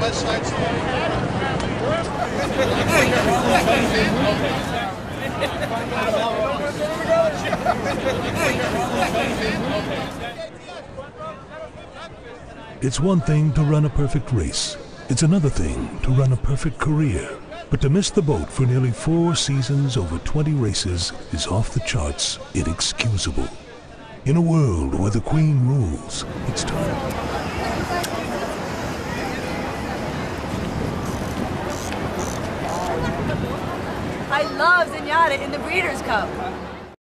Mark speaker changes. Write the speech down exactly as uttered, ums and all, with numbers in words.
Speaker 1: It's one thing to run a perfect race. It's another thing to run a perfect career. But to miss the boat for nearly four seasons over twenty races is off the charts, inexcusable. In a world where the Queen rules, it's time.
Speaker 2: I love Zenyatta in the Breeders' Cup.